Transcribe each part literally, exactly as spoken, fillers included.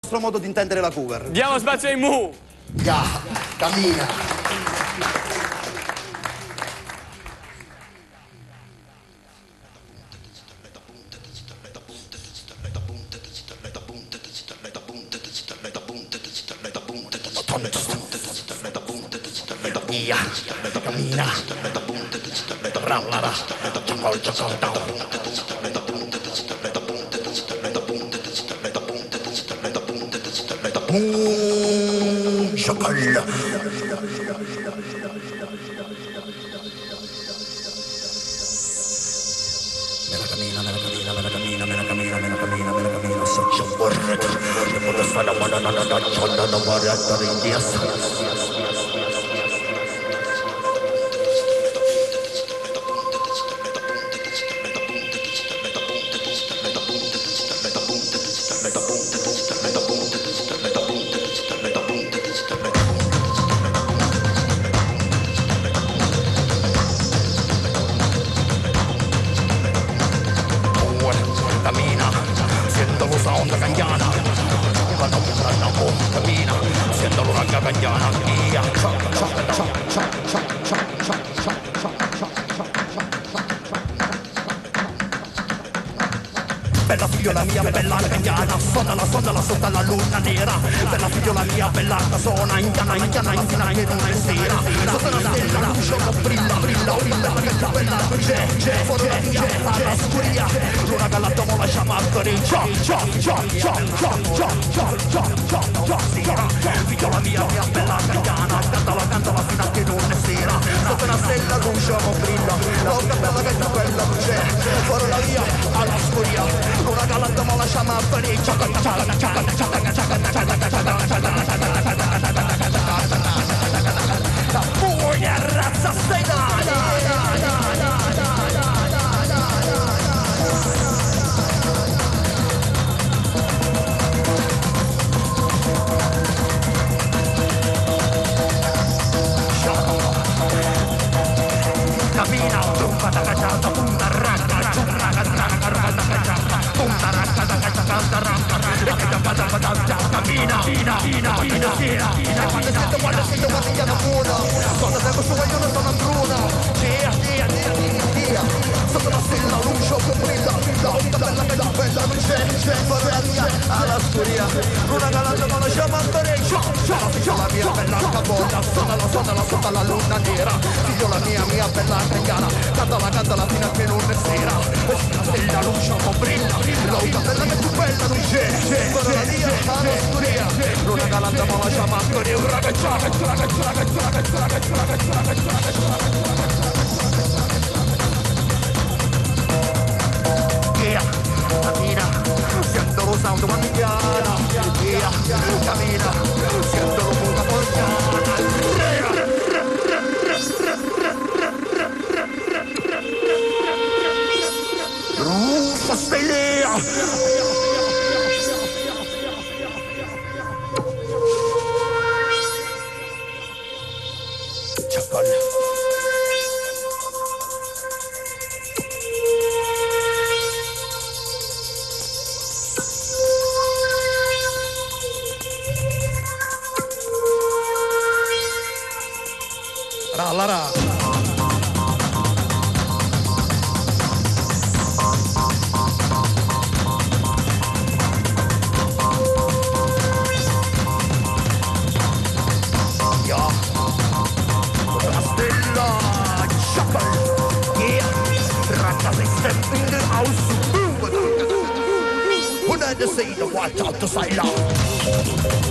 nostro modo di intendere la cover. Diamo spazio ai Mu. Ya, cammina. Via, cammina, rallala, ciocol, ciocol, down. Ciocol. Bella figliola mia, bella cagnana, suonala, suonala sotto la luna nera. Bella figliola mia, bella suona, indiana, indiana, indiana, che non è sera. Sotto una stella, la luce che brilla, brilla, brilla, bella, bella, c'è, c'è, fuori la via, alla scuria. Luna galattomo la chiamatori, ciao, ciao, ciao, ciao, ciao, ciao, ciao, ciao, ciao, ciao, figliola mia, mia bella cagnana, cantala, cantala fino a che non è sera. Sotto una stella, la luce che brilla, l'occa bella che è bella, c'è, fuori la via, alla scuria. Una galata mo la chiama per il ciocca ciocca ciocca ciocca ciocca ciocca la buona razza cammina tromba da cacciata punta racca ciurraga racca racca punta racca da cacciata racca cammina fina fina fina fina fina quando sento quando sento quando chiama pura quando tengo su io non sono andruna tia tia tia tia sotto la stella luce che brilla la vita bella bella bella non c'è c'è forella alla scuria una galata ma la chiama andare ciao ciao figliola mia bella cabolla suonala suonala sotto la luna nera figliola mia mia bella cagnana cantala cantala fino a che non è sera la stella luce che brilla la vita bella che più bella non c'è c'è forella alla scuria una galata ma la chiama andare un ragazzo ragazzo ragazzo ragazzo ragazzo ragazzo ragazzo ragazzo cammina, sento lo sound mangiana, yeah, cammina, sento lo muta mangiana. Ruffa stelea! Rallara. Yeah. Una stella. Shuffle. Yeah. Ragazzi, they step in the house. Who did they say the white out to silence?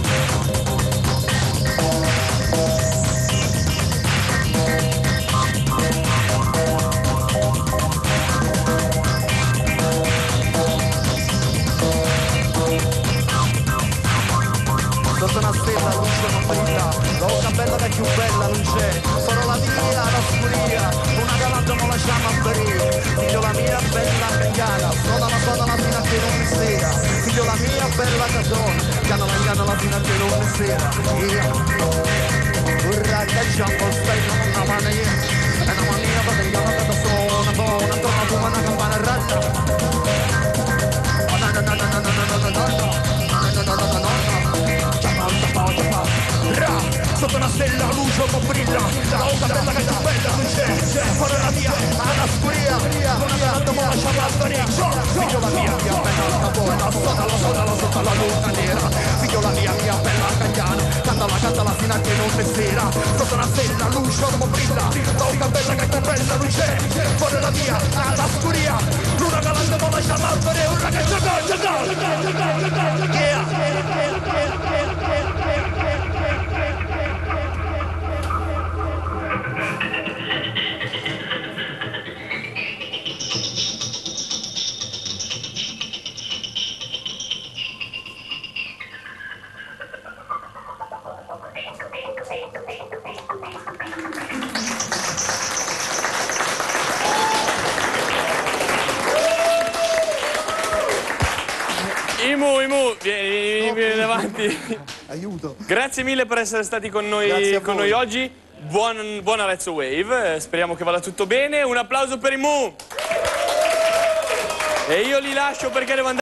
Sotto una stella luce non brilla, l'oca bella che più bella non c'è, solo la via, la scuria, una galanta non lasciamo apparire, figlio la mia bella cagnana, suonala suonala fino a che non è sera, figlio la mia bella casona, chiamala chiamala fino a che non è sera, via, urra che giambo stai con una mano io, e una mania perché io non vedo solo una buona, torna tu una campana ratta, oh no no no no no no no no no no no no no no no la onda bella che tu bella non c'è, fuori la via, alla scuria, non abbiamo lasciato la storia, figlio la mia, mia bella buona, sotto la sotto la sotto la luna nera, figlio la mia, mia bella cagliana, cantala, cantala fino a che non si sera, sotto la stella, luce, non brilla, la onda bella che tu bella non c'è, fuori la via, alla scuria, luna galante non lascia la storia, una che c'è gol, c'è gol, Imu, Imu, vieni, vieni, vieni davanti. Aiuto. Grazie mille per essere stati con noi, Grazie a con voi. noi oggi. Buon, buon Arezzo Wave, eh, speriamo che vada tutto bene. Un applauso per Imu. E io li lascio perché devo andare.